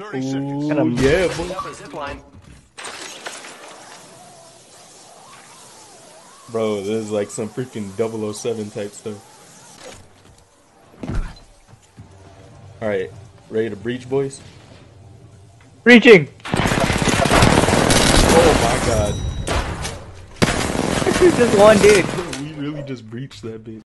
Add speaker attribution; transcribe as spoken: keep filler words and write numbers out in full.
Speaker 1: thirty
Speaker 2: Ooh,
Speaker 1: seconds.
Speaker 2: Ooh, yeah, boy.
Speaker 1: Up a zip line.
Speaker 2: Bro, this is like some freaking double oh seven type stuff. Alright, ready to breach, boys?
Speaker 3: Breaching!
Speaker 2: Oh my god.
Speaker 3: Just one dude.
Speaker 2: We really just breached that bitch.